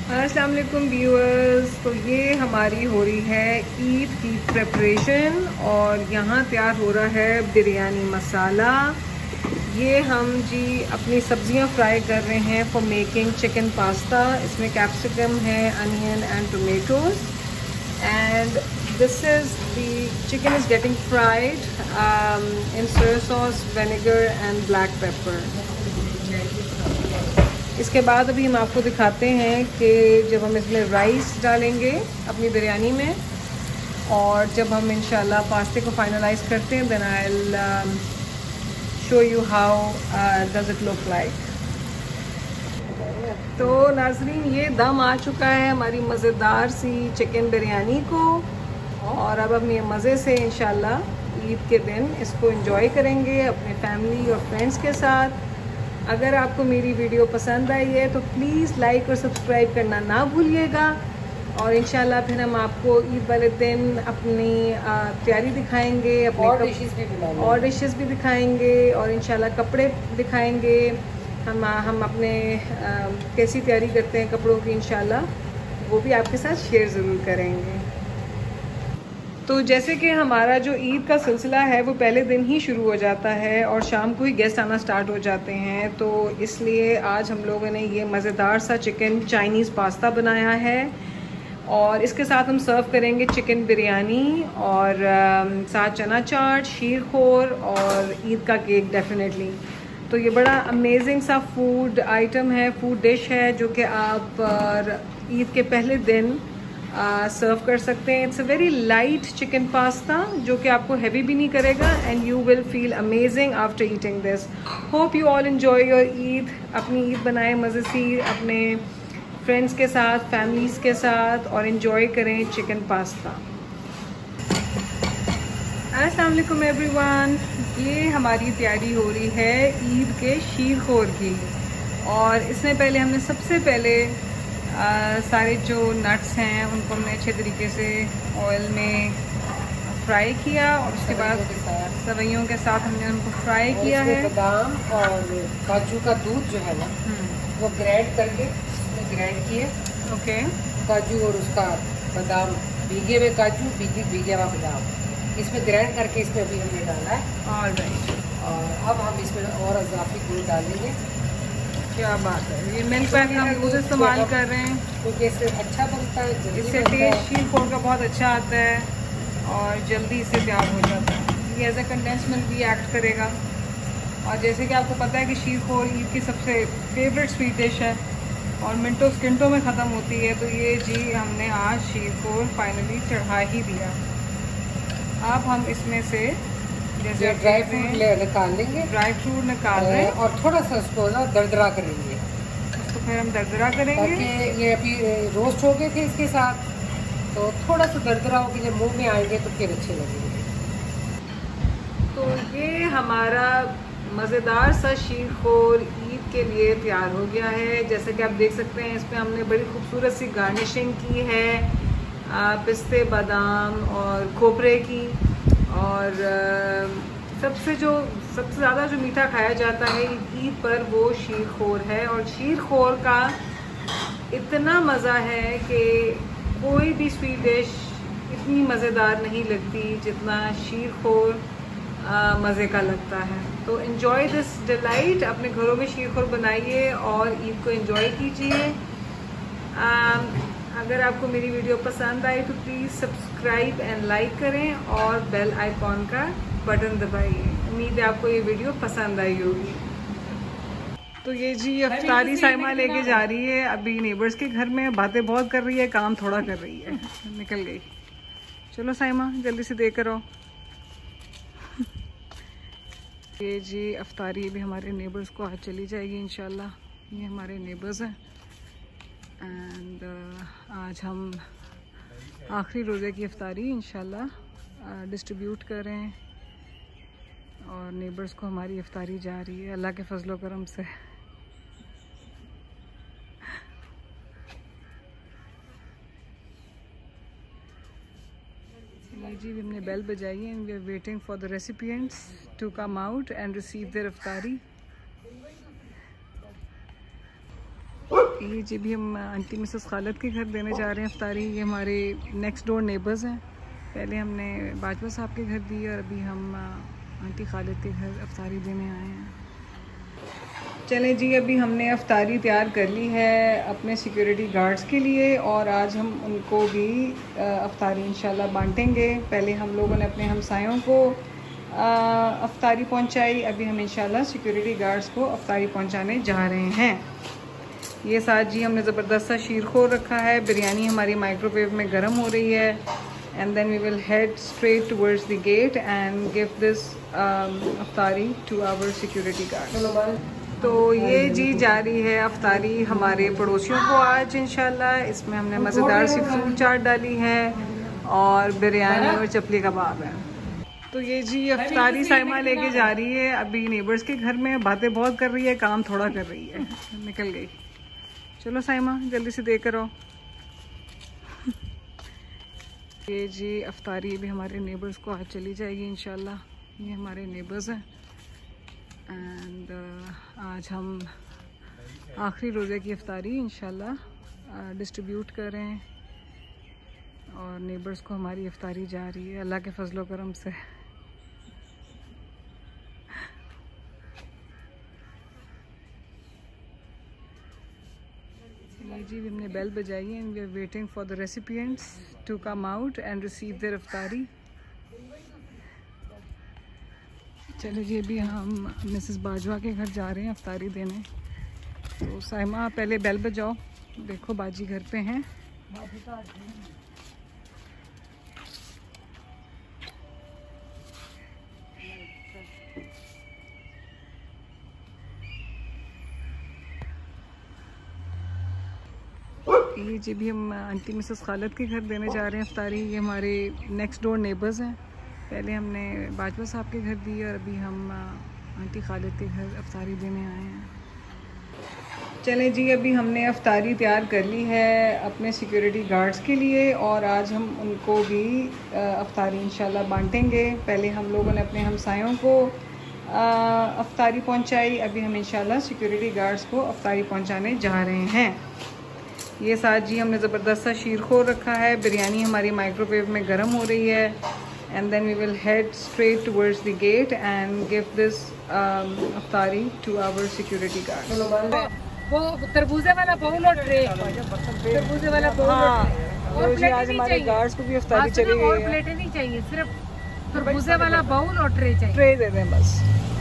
अस्सलाम वालेकुम व्यूअर्स। तो ये हमारी हो रही है ईद की प्रेपरेशन और यहाँ तैयार हो रहा है बिरयानी मसाला। ये हम जी अपनी सब्जियाँ फ्राई कर रहे हैं फॉर मेकिंग चिकन पास्ता। इसमें कैप्सिकम है, onion and tomatoes and this is the chicken is getting fried in soya sauce, vinegar and black pepper. इसके बाद अभी हम आपको दिखाते हैं कि जब हम इसमें राइस डालेंगे अपनी बिरयानी में और जब हम इंशाल्लाह पास्ते को फाइनलाइज करते हैं then I will show you how does it look like. तो नाज़रीन, ये दम आ चुका है हमारी मज़ेदार सी चिकन बिरयानी को और अब हम ये मज़े से इंशाल्लाह ईद के दिन इसको एंजॉय करेंगे अपने फैमिली और फ्रेंड्स के साथ। अगर आपको मेरी वीडियो पसंद आई है तो प्लीज़ लाइक और सब्सक्राइब करना ना भूलिएगा और इंशाल्लाह फिर हम आपको ईद वाले दिन अपनी तैयारी दिखाएंगे, अपने और डिशेस भी दिखाएंगे और इंशाल्लाह कपड़े दिखाएंगे। हम अपने कैसी तैयारी करते हैं कपड़ों की इंशाल्लाह वो भी आपके साथ शेयर ज़रूर करेंगे। तो जैसे कि हमारा जो ईद का सिलसिला है वो पहले दिन ही शुरू हो जाता है और शाम को ही गेस्ट आना स्टार्ट हो जाते हैं, तो इसलिए आज हम लोगों ने ये मज़ेदार सा चिकन चाइनीज़ पास्ता बनाया है और इसके साथ हम सर्व करेंगे चिकन बिरयानी और साथ चना चाट, शीर खोर और ईद का केक डेफिनेटली। तो ये बड़ा अमेजिंग सा फूड आइटम है, फूड डिश है जो कि आप ईद के पहले दिन सर्व कर सकते हैं। It's a very light chicken pasta जो कि आपको हैवी भी नहीं करेगा and you will feel amazing after eating this. Hope you all enjoy your Eid. अपनी ईद बनाएं मज़े से अपने फ्रेंड्स के साथ, फैमिलीज़ के साथ और एंजॉय करें चिकन पास्ता। अस्सलाम वालेकुम एवरीवन। ये हमारी तैयारी हो रही है ईद के शीर खोर की और इसमें पहले हमने सबसे पहले सारे जो नट्स हैं उनको हमने अच्छे तरीके से ऑयल में फ्राई किया और उसके बाद सवैयों के साथ हमने उनको फ्राई किया है। बादाम और काजू का दूध जो है ना वो ग्राइंड करके ग्राइंड किए। ओके। काजू और उसका बादाम, भीगे हुए काजू, भीगे हुआ बादाम इसमें ग्राइंड करके इसमें अभी हमने डाला है। ऑलराइट। और अब हम इसमें और इजाफी दूध डालेंगे। क्या बात है, ये मिल्क पैक हम दूध इस्तेमाल कर रहे हैं क्योंकि इससे अच्छा बनता है, इससे टेस्ट शीर खोर का बहुत अच्छा आता है और जल्दी इससे तैयार हो जाता है। ये एज ए कंडेंस मिल्क भी एक्ट करेगा और जैसे कि आपको पता है कि शीर खोर ईद की सबसे फेवरेट स्वीट डिश है और मिनटों सेकंडों में ख़त्म होती है। तो ये जी हमने आज शीर खोर फाइनली चढ़ा ही दिया। अब हम इसमें से जैसे ड्राई फ्रूट निकाल लेंगे, ड्राई फ्रूट निकाल रहे हैं और थोड़ा सा उसको ना दरदरा करेंगे। तो फिर हम दरदरा करेंगे ताकि ये अभी रोस्ट हो गए थे इसके साथ, तो थोड़ा सा दरदरा होकर जब मुंह में आएंगे तो फिर अच्छे लगेंगे। तो ये हमारा मज़ेदार सा शीर खोर ईद के लिए तैयार हो गया है। जैसे कि आप देख सकते हैं इसमें हमने बड़ी खूबसूरत सी गार्निशिंग की है पिस्ते, बादाम और खोपरे की और सबसे ज़्यादा जो मीठा खाया जाता है ईद पर वो शीर खोर है और शीर खोर का इतना मज़ा है कि कोई भी स्वीट डिश इतनी मज़ेदार नहीं लगती जितना शीर खोर मज़े का लगता है। तो एंजॉय दिस डिलाइट, अपने घरों में शीर खोर बनाइए और ईद को एंजॉय कीजिए। अगर आपको मेरी वीडियो पसंद आई तो प्लीज़ सब्सक्राइब एंड लाइक करें और बेल आइकॉन का बटन दबाइए। उम्मीद है आपको ये वीडियो पसंद आई होगी। तो ये जी अफ्तारी साइमा लेके जा रही है अभी नेबर्स के घर में, बातें बहुत कर रही है, काम थोड़ा कर रही है। निकल गई। चलो साइमा जल्दी से देकर आओ। ये जी अफ्तारी भी हमारे नेबर्स को आज चली जाएगी इंशाल्लाह। ये हमारे नेबर्स हैं एंड आज हम आखिरी रोज़े की अफ्तारी इंशाल्लाह डिस्ट्रीब्यूट कर रहे हैं और नेबर्स को हमारी अफ्तारी जा रही है अल्लाह के फजलो करम से। ये जी हमने बेल बजाई है and we are waiting for the recipients to come out and receive their iftari. ये जी भी हम आंटी मिसेस खालिद के घर देने जा रहे हैं अफ्तारी। ये हमारे नेक्स्ट डोर नेबर्स हैं। पहले हमने बाजवा साहब के घर दी और अभी हम आंटी खालिद के घर अफ्तारी देने आए हैं। चलें जी, अभी हमने अफ्तारी तैयार कर ली है अपने सिक्योरिटी गार्ड्स के लिए और आज हम उनको भी अफ्तारी इंशाल्लाह बांटेंगे। पहले हम लोगों ने अपने हमसायों को अफ्तारी पहुंचाई, अभी हम इंशाल्लाह सिक्योरिटी गार्ड्स को अफ्तारी पहुंचाने जा रहे हैं। ये साथ जी हमने ज़बरदस्त सा शीरखोर रखा है। बिरयानी हमारी माइक्रोवेव में गर्म हो रही है and then we will head straight towards the gate and give this iftari to our security guard. तो ये जी जारी है अफ्तारी हमारे पड़ोसियों को आज इंशाल्लाह। इसमें हमने मज़ेदार सी फ्रूट चाट डाली है और बिरयानी और चपली कबाब है। तो ये जी अफ्तारी साइमा लेके जा रही है अभी नेबर्स के घर में। बातें बहुत कर रही है, काम थोड़ा कर रही है। निकल गई। चलो साइमा जल्दी से देकर आओ। ये जी अफ्तारी भी हमारे नेबर्स को आज चली जाएगी इंशाल्लाह। ये हमारे नेबर्स हैं एंड आज हम आखिरी रोज़े की अफ्तारी इंशाल्लाह डिस्ट्रीब्यूट कर रहे हैं और नेबर्स को हमारी अफ्तारी जा रही है अल्लाह के फजलो करम से। ये जी हमने बेल बजाई है and we are waiting for the recipients to come out and receive their iftari. चलो जी अभी हम मिसेस बाजवा के घर जा रहे हैं अफ्तारी देने। तो साइमा पहले बेल बजाओ, देखो बाजी घर पे हैं। ये जी भी हम आंटी मिसेस खालिद के घर देने जा रहे हैं अफ्तारी। ये हमारे नेक्स्ट डोर नेबर्स हैं। पहले हमने बाजवा साहब के घर दी और अभी हम आंटी खालिद के घर अफ्तारी देने आए हैं। चलें जी, अभी हमने अफ्तारी तैयार कर ली है अपने सिक्योरिटी गार्ड्स के लिए और आज हम उनको भी अफ्तारी इंशाल्लाह बांटेंगे। पहले हम लोगों ने अपने हमसायों को अफ्तारी पहुंचाई, अभी हम इंशाल्लाह सिक्योरिटी गार्ड्स को अफ्तारी पहुंचाने जा रहे हैं। ये साथ जी हमने ज़बरदस्त सा शीरखोर रखा है। बिरयानी हमारी माइक्रोवेव में गर्म हो रही है and then we will head straight towards the gate and give this iftari to our security guard. वो तरबूजे वाला बाउल और ट्रे, तरबूजे वाला बाउल और ट्रे। आज हमारे गार्ड्स को भी अफ्तारी चली गई है। और प्लेटें नहीं चाहिए, सिर्फ तरबूजे वाला बाउल और ट्रे चाहिए। ट्रे दे दें बस।